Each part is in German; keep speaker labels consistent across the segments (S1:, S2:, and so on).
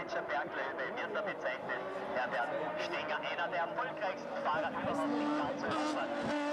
S1: deutscher Berglöwe wird er bezeichnet. Herbert Stenger, einer der erfolgreichsten Fahrer überhaupt in ganz Europa.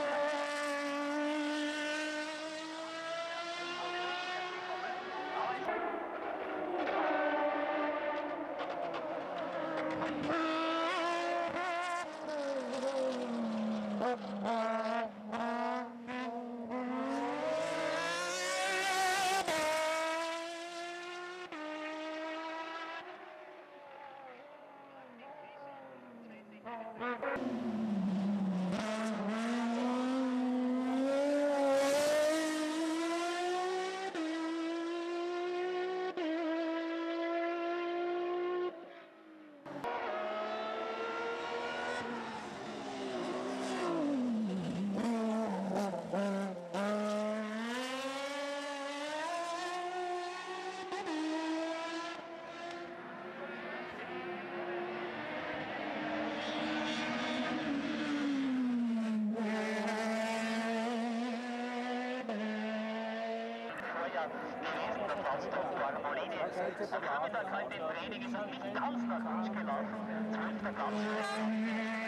S1: Gewesen, der Faustdruck war Molini. Am Nachmittag heute im Training ist er nicht ganz nach Wunsch gelaufen. 12. Platz.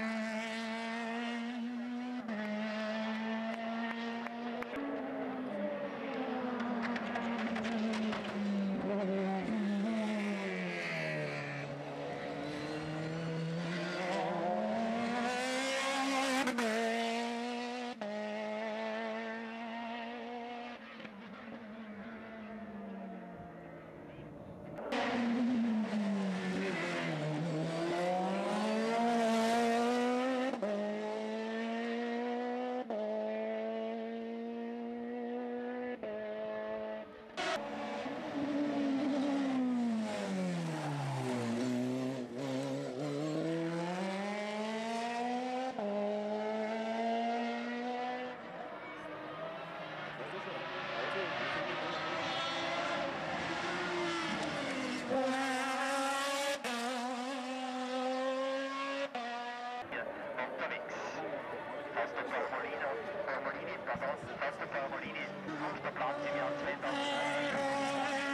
S1: Molini, 5. Platz im Jahr 2000.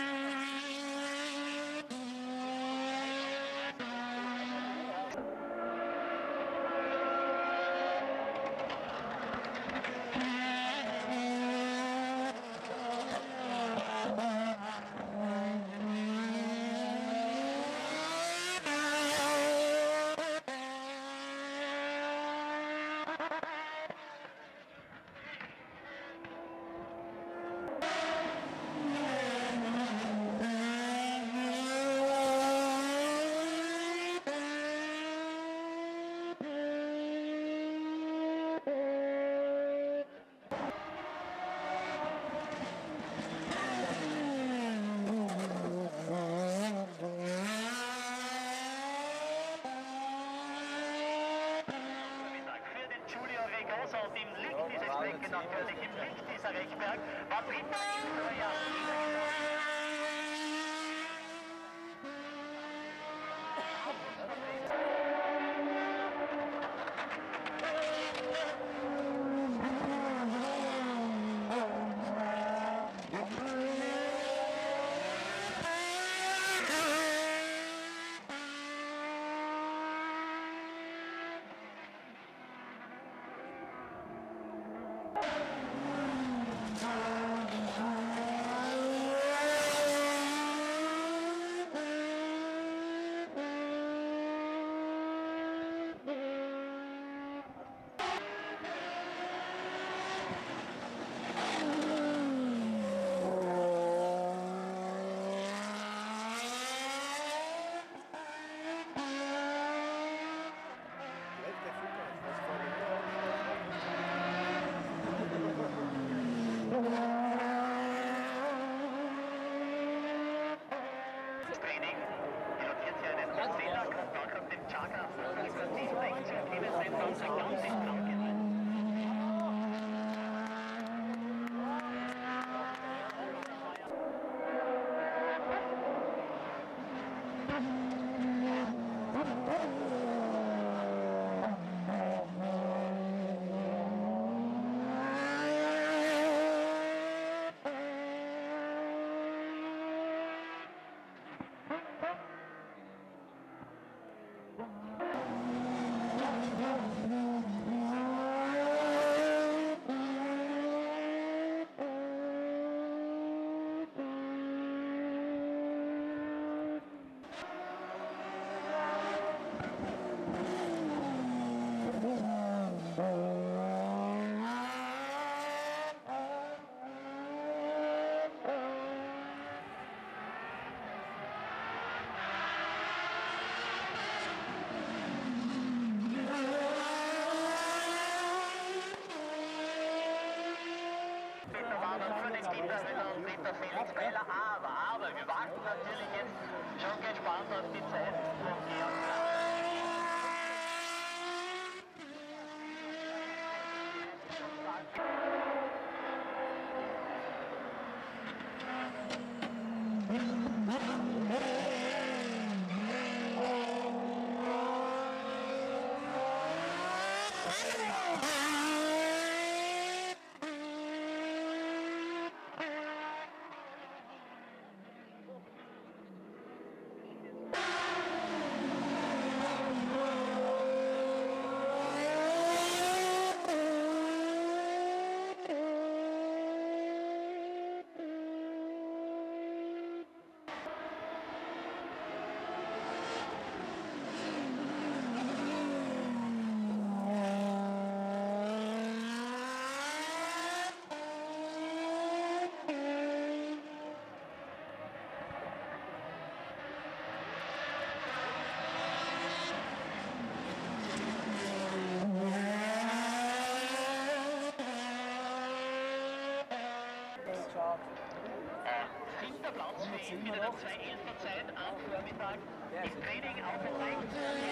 S1: Und im Licht dieser Strecke, natürlich im Licht dieser Rechberg, war dritter im Vorjahr. Training pilotiert sie einen Zehner, Kontakt auf dem Chaga, als er tief rechts und jedes sein Panzer ganz in Blau gehalten. wir warten natürlich jetzt schon gespannt auf die Zeit von Georg Kraus. Siebter Platz für ihn mit einer 2:11er Zeit am Vormittag. Im Training aufgezeigt.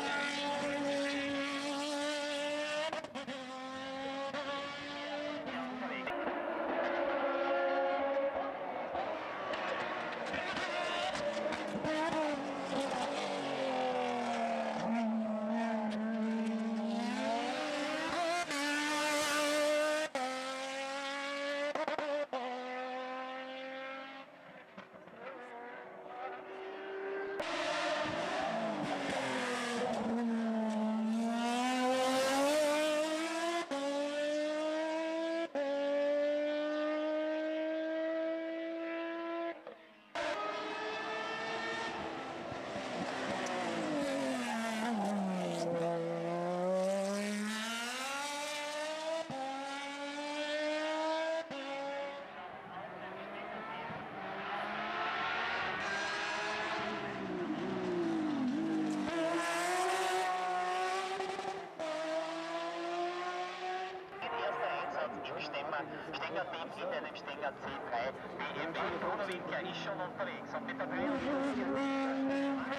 S1: Stenger-Team in einem Stenger C3. BMW Bruno Winkler ist schon unterwegs und mit der 43.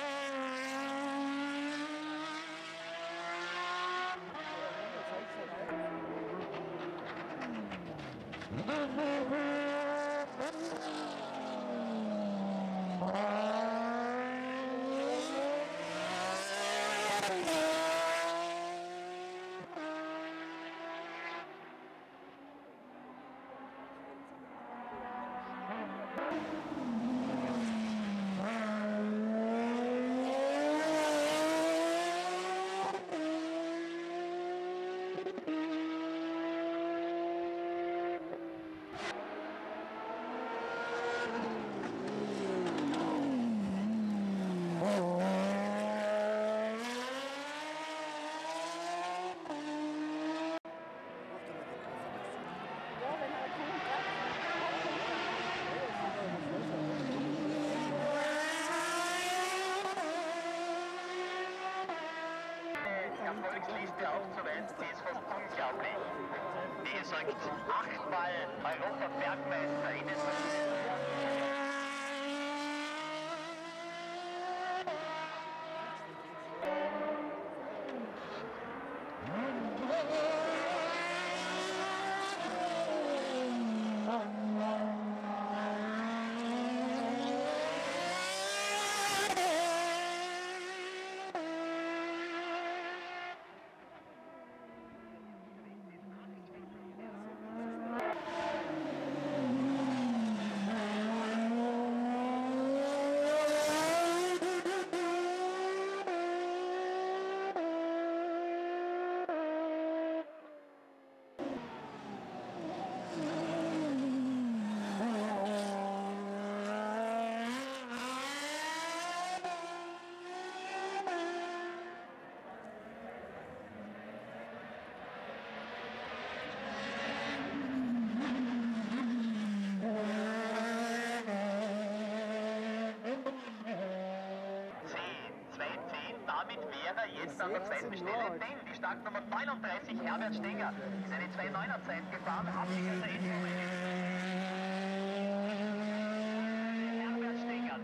S1: Erfolgsliste aufzuweisen, die ist fast unglaublich. Die sagt 8-mal Europa-Bergmeister in den Damit wäre er jetzt an der zweiten Stelle, denn die Startnummer 39, Herbert Stenger, ist eine 2:9er Zeit gefahren, hat sich also Herbert Stenger,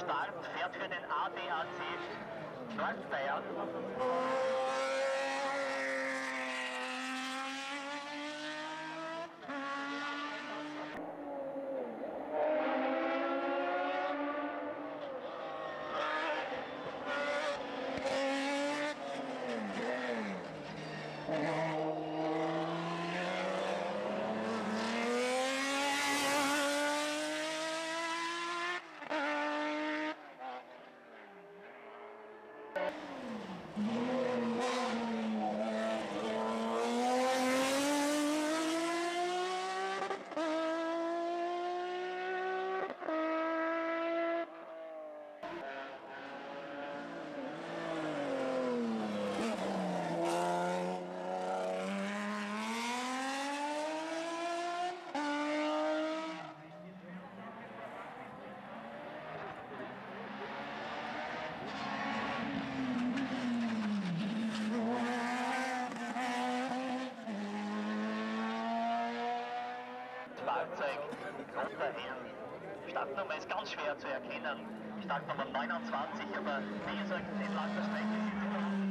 S1: Start, fährt für den ADAC Nordbayern. Fahrzeug runterhellen. Startnummer ist ganz schwer zu erkennen. Startnummer 29, aber wie gesagt, entlang der Strecke sind sie noch.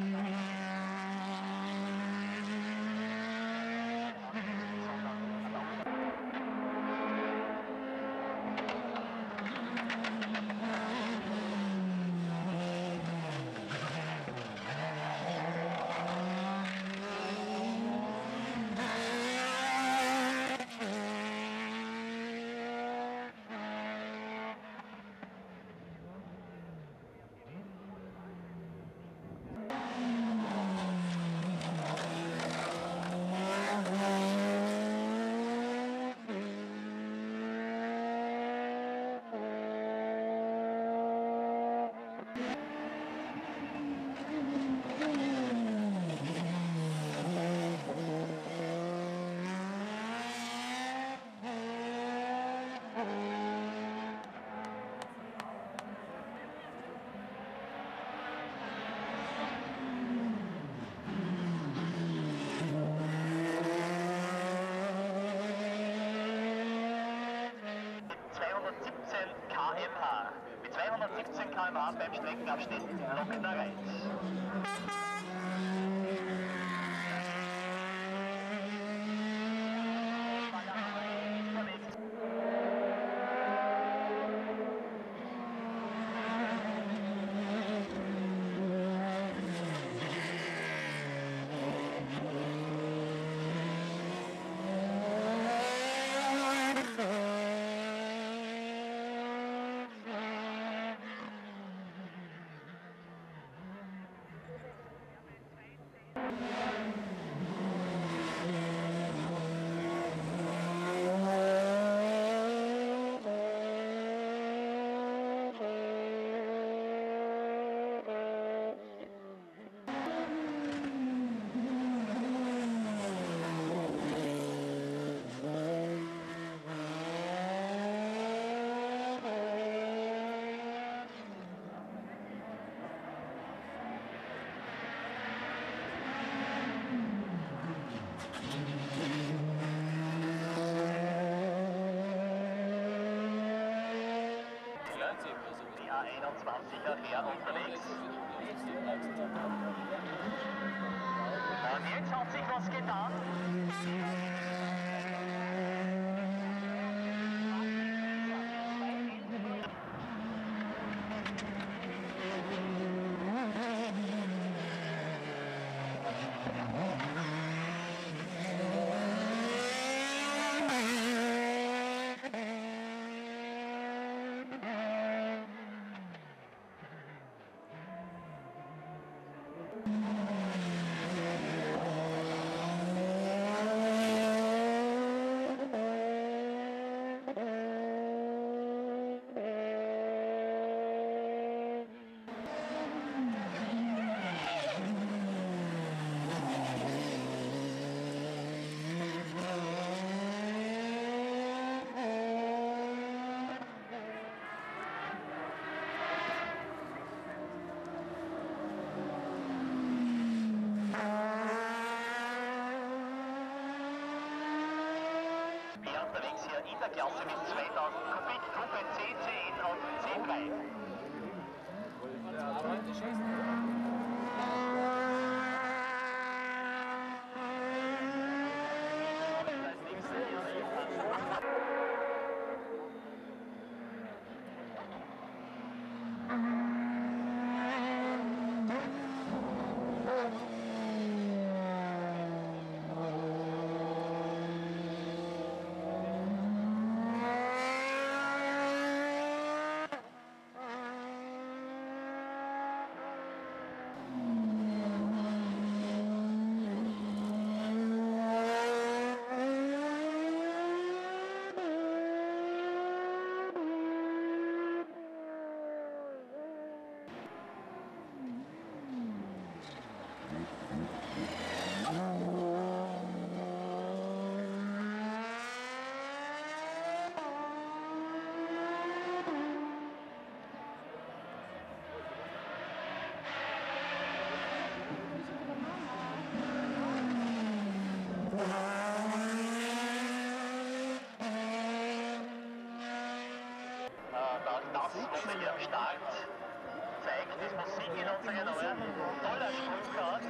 S1: km/h. Mit 217 km/h beim Streckenabschnitt Lockner-Reiz. Die A21er her unterwegs. Und jetzt hat sich was getan. Nummer hier am Start zeigt, das Musik in unseren Ohren. Toller Spruch aus.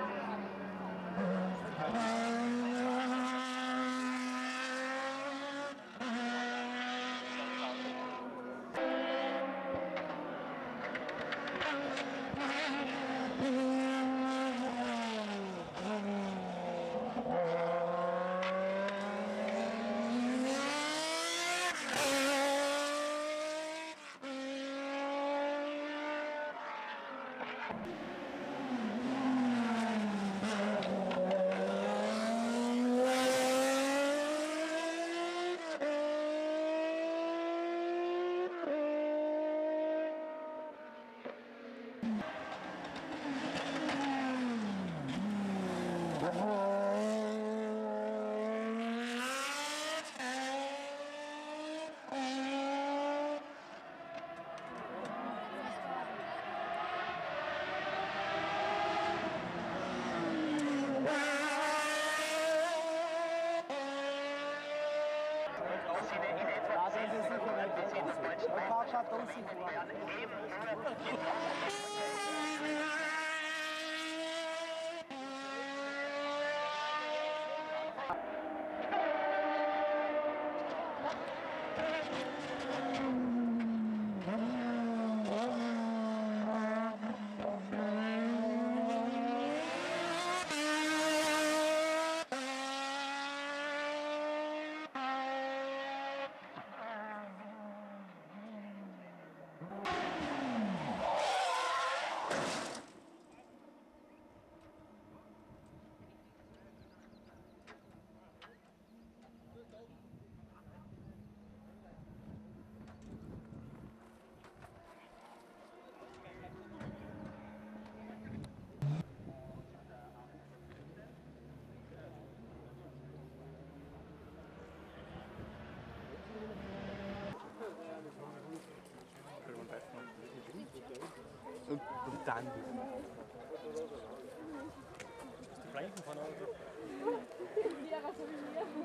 S2: Und dann die Flanken von Auto.
S3: Lehrer so wie mir.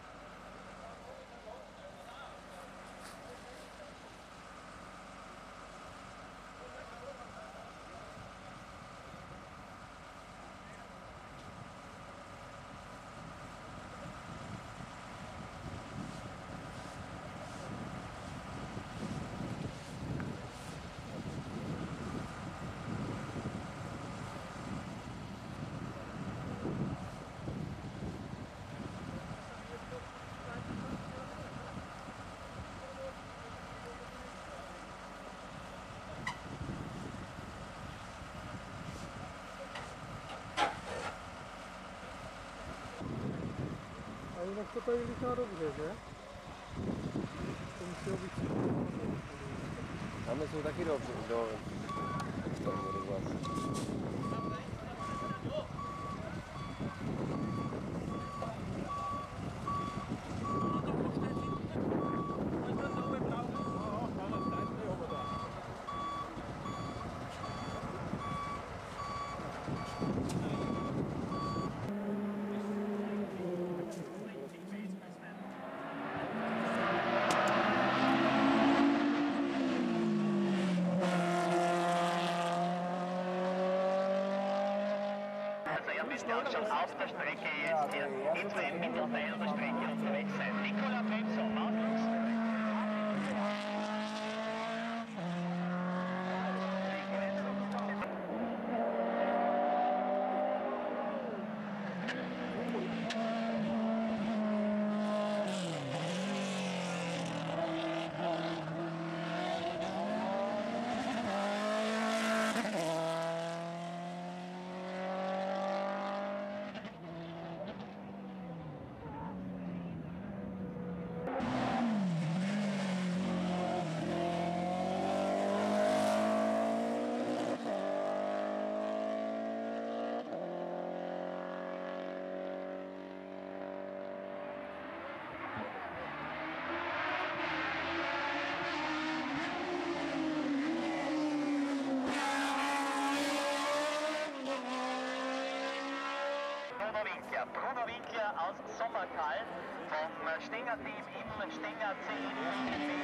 S4: Aí kto to jeli na dobře, že? To muselo být
S2: Tam jsou taky do vlastně.
S1: Müsste auch schon auf der Strecke jetzt hier etwa im Mittelteil der Strecke unterwegs sein. Nicola Bremso, Mausfuchs. Bruno Winkler aus Sommertal vom Stenger Team im Stenger 10.